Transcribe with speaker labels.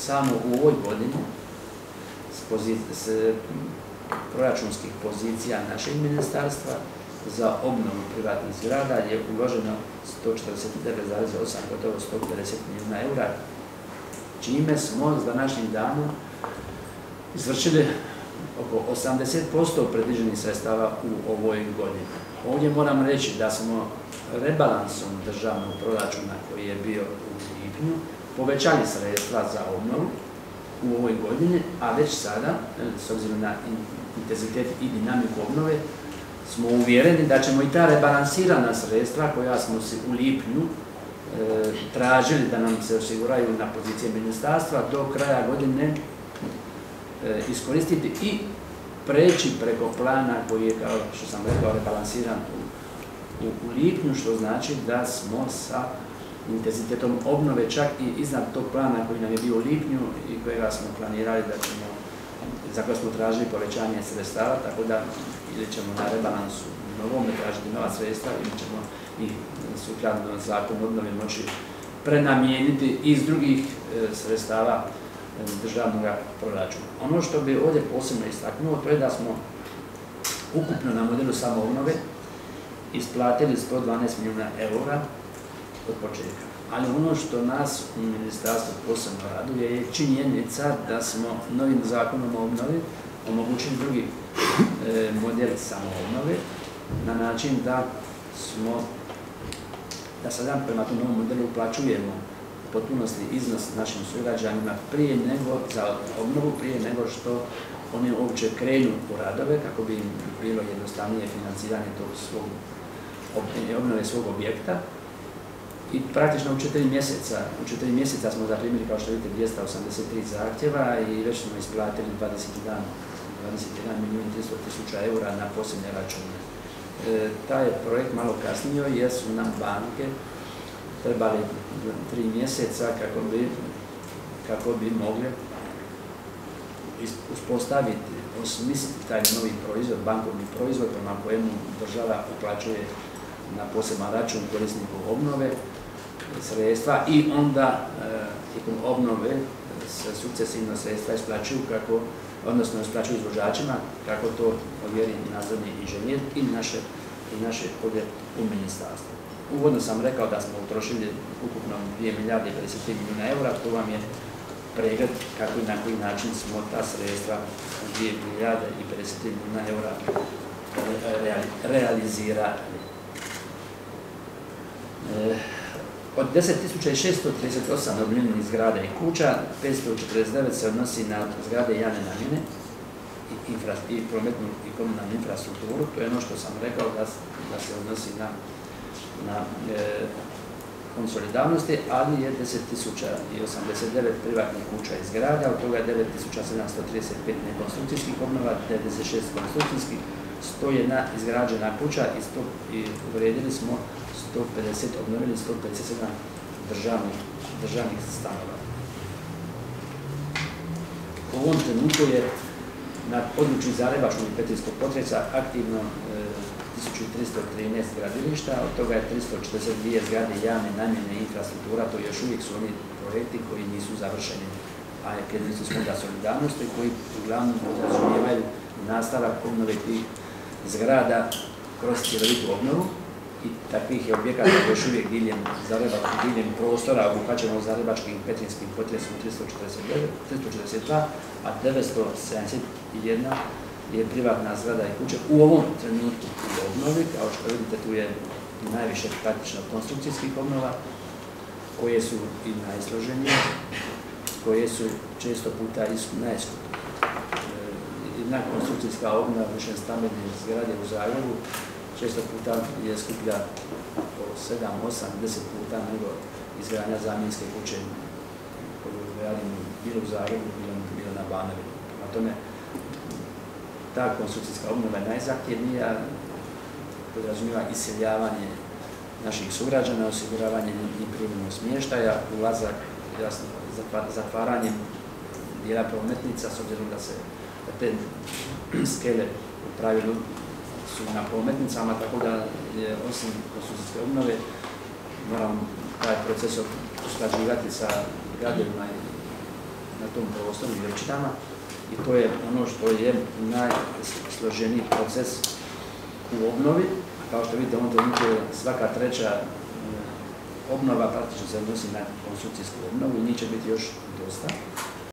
Speaker 1: samo u ovoj godini s proračunskih pozicija našeg ministarstva za obnovu privatnih zgrada je uloženo 149,8, gotovo 150 milijuna eura, čime smo s današnjim danom izvršili oko 80% predviđenih sredstava u ovoj godini. Ovdje moram reći da smo rebalansom državnog proračuna koji je bio u lipnju povećali sredstva za obnovu u ovoj godini, a već sada, s obzirom na intenzitet i dinamiku obnove, smo uvjereni da ćemo i ta rebalansirana sredstva koja smo si u lipnju tražili da nam se osiguraju na pozicije ministarstva do kraja godine iskoristiti i preći preko plana koji je, kao što sam rekao, rebalansiran u lipnju, što znači da smo sa intenzitetom obnove čak i iznad tog plana koji nam je bio u lipnju i kojega smo planirali za koje smo tražili povećanje sredstava, tako da ili ćemo na rebalansu novome tražiti nova sredstva ili ćemo ih sukladno zakonu obnove moći prenamijeniti iz drugih sredstava državnog proračuna. Ono što bi ovdje posebno istaknuo, to je da smo ukupno na modelu samoobnove isplatili 112 milijuna eura od početka. Ali ono što nas u ministarstvu posebno raduje je činjenica da smo novim zakonom o obnovi omogućili drugi model samoobnove na način da sada prema tom novom modelu uplaćujemo u potpunosti iznos našim sugrađanima za obnovu prije nego što oni uopće krenu u radove kako bi im bilo jednostavnije financiranje obnove svog objekta. I praktično u 4 mjeseca smo zaprimili, kao što vidite, 283 zahtjeva i već smo isplatili 21 milijun 300 tisuća eura na posebne račune. Taj je projekt malo kasnio jer su nam banke trebali 3 mjeseca kako bi mogli uspostaviti, osmisliti taj novi proizvod, bankovni proizvod prema kojemu država uplaćuje na poseban račun korisniku obnove sredstva i onda tijekom obnove se sukcesivno sredstva isplaćuju odnosno isplaćuju izvođačima kako to ovjeri nadzorni inženjer i naše kode u ministarstvu. Uvodno sam rekao da smo utrošili ukupno 2 milijarde i 53 milijuna eura, to vam je pregled kako i na koji način smo ta sredstva 2 milijarde i 53 milijuna eura realizirali. Od 10.638 obnovljenih zgrada i kuća, 549 se odnosi na zgrade javne namjene i prometnu i komunalnu infrastrukturu. To je ono što sam rekao da se odnosi na fond solidarnosti, ali je 10.089 privatnih kuća i zgrada, od toga je 9.735 nekonstrukcijskih obnova, 96 konstrukcijskih, 101 izgrađena kuća i uredili smo 150, obnovili 157 državnih stanova. U ovom trenutku je na području zagrebačkog i petrinjskog potresa aktivno 1313 gradilišta, od toga je 342 zgrade javne namjene i infrastruktura, to još uvijek su oni projekti koji nisu završeni, a krediti su Fonda solidarnosti koji uglavnom podrazumijevaju nastavak obnove tih zgrada kroz cjelovitu obnovu. I takvih je objekata još uvijek diljem prostora obuhvaćeno zagrebačkim i petrinjskim potresom 342, a 971 je privatna zgrada i kuća u ovom trenutku u obnovi. Kao što vidite, tu je najviše praktično konstrukcijskih obnova, koje su i najsloženije, koje su često puta najskuplje. Jedna konstrukcijska obnova više stambene zgrade u Zagrebu često puta je skuplja po 7, 8, 10 puta nego izgradnja zamjenske kuće koju radimo bilo u Zagrebu, bilo na Banovini. Prema tome, ta konstrukcijska obnova je najzahtjevnija, podrazumijeva iseljavanje naših sugrađana, osiguravanje i privremenog smještaja, ulazak, jasno, zatvaranje dijela prometnica, s obzirom da te skele u pravilu su na prometnicama, tako da je osim konstrukcijske obnove moramo taj proces usklađivati sa gradovima i na tom prostoru i općinama i to je ono što je najsloženiji proces u obnovi. Kao što vidite, u ovom trenutku svaka treća obnova praktično se odnosi na konstrukcijsku obnovu i njih će biti još dosta.